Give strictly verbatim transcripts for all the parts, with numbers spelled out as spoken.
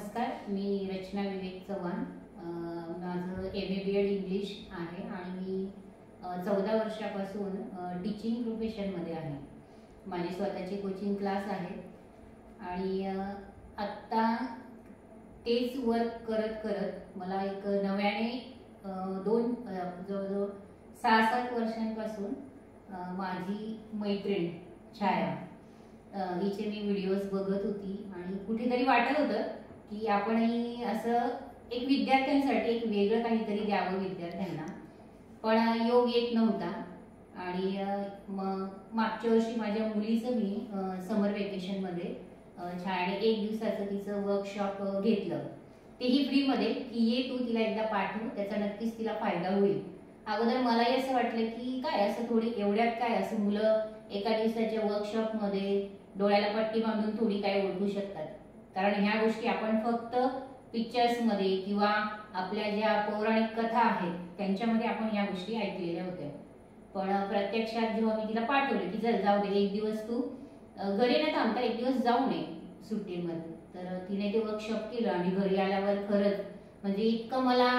नमस्कार, मी रचना विवेक चव्हाण. माझं M A B Ed English आहे आणि मी चौदा वर्षापासून टीचिंग प्रोफेशनमध्ये आहे. माझे स्वतःचे कोचिंग क्लास आहेत आणि आत्ता तेच वर्क करत करत मला एक नव्याने दोन जवळजवळ सहा सात वर्षांपासून माझी मैत्रीण छाया हिचे मी व्हिडिओज बघत होती आणि कुठेतरी वाटत होतं की आपणही असं एक विद्यार्थ्यांसाठी एक वेगळं काहीतरी द्यावं विद्यार्थ्यांना, पण योग येत नव्हता. आणि मग मागच्या वर्षी माझ्या मुलीचं मी समर वेकेशनमध्ये छायाने एक दिवसाचं तिचं वर्कशॉप घेतलं, तेही फ्रीमध्ये, की ये तू तिला एकदा पाठव, त्याचा नक्कीच तिला फायदा होईल. अगोदर मलाही असं वाटलं की काय असं थोडी एवढ्यात काय असं मुलं एका दिवसाच्या वर्कशॉपमध्ये डोळ्याला पट्टी बांधून थोडी काय ओळखू शकतात, कारण ह्या गोष्टी आपण फक्त पिक्चर्समध्ये किंवा आपल्या ज्या पौराणिक कथा आहेत त्यांच्यामध्ये आपण ह्या गोष्टी ऐकलेल्या होत्या. पण प्रत्यक्षात जेव्हा मी तिला पाठवलं की जर जाऊ दे, एक दिवस तू घरी न थांबता एक दिवस जाऊ नये सुट्टीमध्ये, तर तिने ते वर्कशॉप केलं आणि घरी आल्यावर खरंच म्हणजे इतकं मला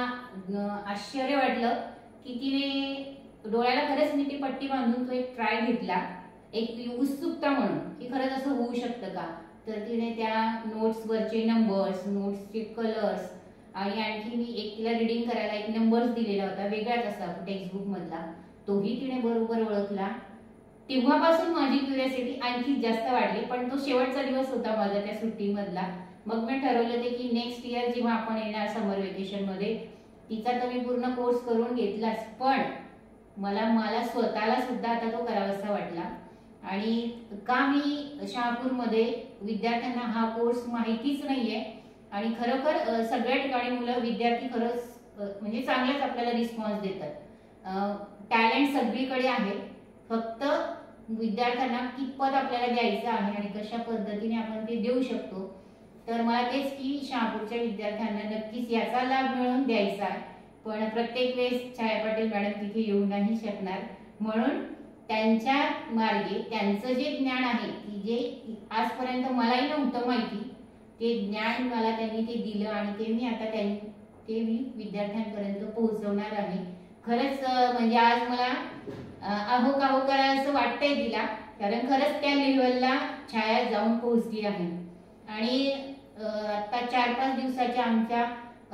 आश्चर्य वाटलं की तिने डोळ्याला खरंच मी ती पट्टी बांधून तो एक ट्राय घेतला, एक उत्सुकता म्हणून की खरंच असं होऊ शकतं का. तर तिने त्या नोट्सवरचे नंबर्स, नोट्सचे कलर्स आणि आणखी मी एक तिला रिडिंग करायला एक नंबर्स दिलेला होता वेगळाच असा टेक्स्टबुक मधला, तोही तिने बरोबर ओळखला. तेव्हापासून माझी क्युरियोसिटी आणखी जास्त वाढली. पण तो शेवटचा दिवस होता माझा त्या सुट्टीमधला. मग मी ठरवलं ते की नेक्स्ट इयर जेव्हा आपण येणार समर वेकेशन मध्ये, तिचा तर मी पूर्ण कोर्स करून घेतलाच, पण मला मला स्वतःला सुद्धा आता तो करावासा वाटला. आणि का मी शहापूरमध्ये विद्यार्थ्यांना हा कोर्स माहितीच नाहीये आणि खरोखर सगळ्या ठिकाणी मुलं विद्यार्थी खरंच म्हणजे चांगलेच आपल्याला रिस्पॉन्स देतात. टॅलेंट सगळीकडे आहे, फक्त विद्यार्थ्यांना कितपत आपल्याला द्यायचं आहे आणि कशा पद्धतीने आपण ते देऊ शकतो. तर मला तेच की शहापूरच्या विद्यार्थ्यांना नक्कीच याचा लाभ मिळवून द्यायचा आहे. पण प्रत्येक वेळेस छाया पाटील मॅडम तिथे येऊ नाही शकणार, म्हणून त्यांच्या मार्गे त्यांचं जे ज्ञान आहे की जे आजपर्यंत मलाही नव्हतं माहिती, ते ज्ञान मला त्यांनी ते दिलं आणि ते मी आता त्यांनी ते मी विद्यार्थ्यांपर्यंत पोहोचवणार आहे. खरंच म्हणजे आज मला अहो काहो करा असं वाटतंय तिला, कारण खरंच त्या लेव्हलला छाया जाऊन पोहोचली आहे. आणि आता चार पाच दिवसाच्या आमच्या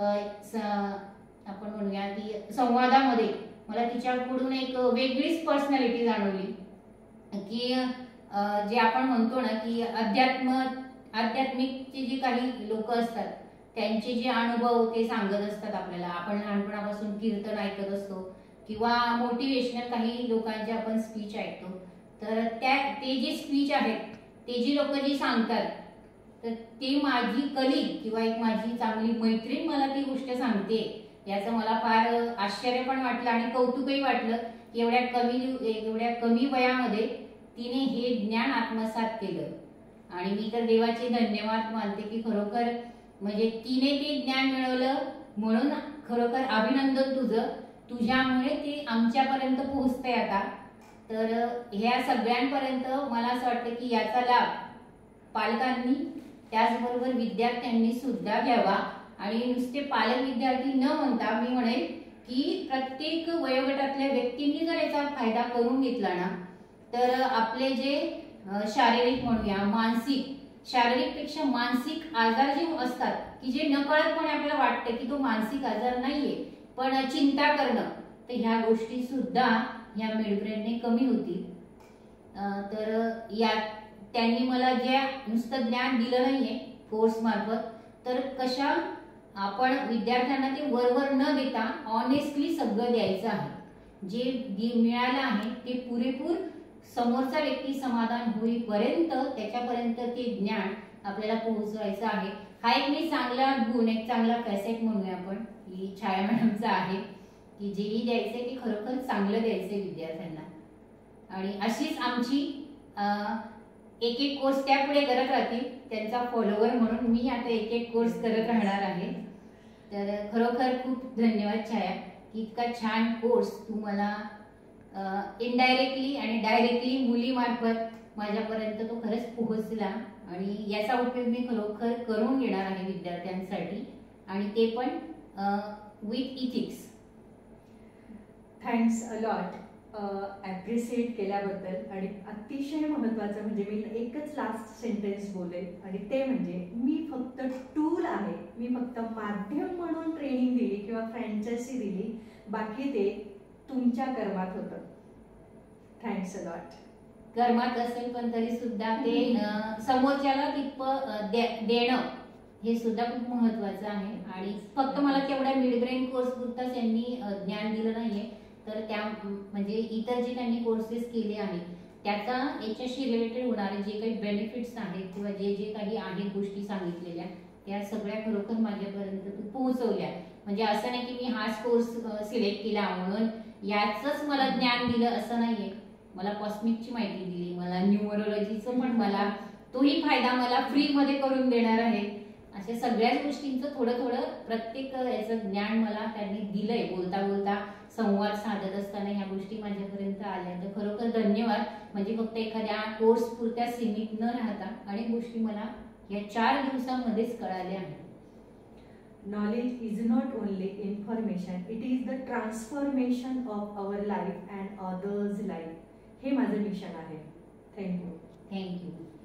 आपण म्हणूया की संवादामध्ये मला तिच्याकडून एक वेगळीच पर्सनॅलिटी जाणवली, की जे आपण म्हणतो ना की अध्यात्म आध्यात्मिकचे जे काही लोक असतात त्यांचे जे अनुभव ते सांगत असतात आपल्याला. आपण लहानपणापासून कीर्तन ऐकत असतो किंवा मोटिवेशनल काही लोकांचे आपण स्पीच ऐकतो, तर त्या ते जे स्पीच आहेत ते जी लोक जी सांगतात, तर ते माझी कलीग किंवा एक माझी चांगली मैत्रीण मला ती गोष्ट सांगते, याचं मला फार आश्चर्य पण वाटलं आणि कौतुकही वाटलं की एवढ्या कमी एवढ्या कमी वयामध्ये तिने हे ज्ञान आत्मसात केलं. आणि मी तर देवाचे धन्यवाद मानते की खरोखर म्हणजे तिने ते ज्ञान मिळवलं, म्हणून खरोखर अभिनंदन तुझं, तुझ्यामुळे ते आमच्यापर्यंत पोहोचतंय आता. तर ह्या सगळ्यांपर्यंत मला असं वाटतं की याचा लाभ पालकांनी त्याचबरोबर विद्यार्थ्यांनी सुद्धा घ्यावा. आणि नुसते पालक विद्यार्थी न म्हणता मी म्हणेन की प्रत्येक वयोगटातल्या व्यक्तींनी जर याचा फायदा करून घेतला ना, तर आपले जे शारीरिक म्हणूया मानसिक शारीरिक पेक्षा मानसिक आजार जे असतात की जे नकळतपणे आपल्याला वाटतं की तो मानसिक आजार नाहीये पण चिंता करणं, तर ह्या गोष्टी सुद्धा ह्या मेडब्रेनने कमी होतील. तर या त्यांनी मला जे नुसतं ज्ञान दिलं नाहीये कोर्स मार्फत, तर कशा आपण विद्यार्थ्यांना ते वरवर न देता ऑनेस्टली सगळं द्यायचं आहे. जे मिळालं आहे ते पुरेपूर समोरचा व्यक्ती समाधान होईपर्यंत त्याच्यापर्यंत ते ज्ञान आपल्याला पोहोचवायचं आहे. हा एक मी चांगला गुण, एक चांगला फॅसेट म्हणूया आपण की छाया मॅडमचा आहे की जेही द्यायचंय ते खरोखर चांगलं द्यायचंय विद्यार्थ्यांना. आणि अशीच आमची एक एक कोर्स त्या पुढे करत राहतील, त्यांचा फॉलोवर म्हणून मी आता एक एक कोर्स करत राहणार आहे. तर खरोखर खूप धन्यवाद छाया की इतका छान कोर्स तू मला इनडायरेक्टली आणि डायरेक्टली मुलीमार्फत माझ्यापर्यंत तो खरंच पोहोचला आणि याचा उपयोग मी खरोखर करून घेणार आहे विद्यार्थ्यांसाठी, आणि ते पण with ethics. Thanks a lot appreciate केल्याबद्दल. आणि अतिशय महत्त्वाचं म्हणजे मी एकच लास्ट सेंटेन्स बोलेल, आणि ते म्हणजे मी फक्त टूल आहे, मी फक्त माध्यम म्हणून ट्रेनिंग दिली किंवा फ्रँचायझी दिली, बाकी ते तुमच्या कर्मात होतं. Thanks a lot. कर्मात असेल पण तरी सुद्धा ते समोरच्याला तितपं देणं हे सुद्धा खूप महत्वाचं आहे. आणि फक्त मला तेवढ्या मिड ब्रेन कोर्स पुरताच त्यांनी ज्ञान दिलं नाहीये, तर त्या म्हणजे इतर जे त्यांनी कोर्सेस केले आहेत त्याचा याच्याशी रिलेटेड होणारे जे काही बेनिफिट्स आहेत किंवा जे जे काही आहेत गोष्टी सांगितलेल्या त्या सगळ्या खरोखर माझ्यापर्यंत पोहोचवल्या. म्हणजे असं नाही की मी हाच कोर्स सिलेक्ट केला म्हणून याचंच मला ज्ञान दिलं असं नाहीये. मला कॉस्मिकची माहिती दिली, मला न्यूमरोलॉजीचं पण मला तोही फायदा मला फ्रीमध्ये करून देणार आहे. अशा सगळ्याच गोष्टींचं थोडं थोडं प्रत्येक याचं ज्ञान मला त्यांनी दिलंय. बोलता बोलता संवाद साधत असताना ह्या गोष्टी माझ्यापर्यंत आल्या, तर खरोखर धन्यवाद. म्हणजे फक्त एखाद्या कोर्स पुरत्या सीमित न राहता अनेक गोष्टी मला या चार दिवसामध्येच कळाल्या आहेत. Knowledge is not only information, it is the transformation of our life and others' life. हे माझं मिशन आहे. थँक्यू. थँक्यू.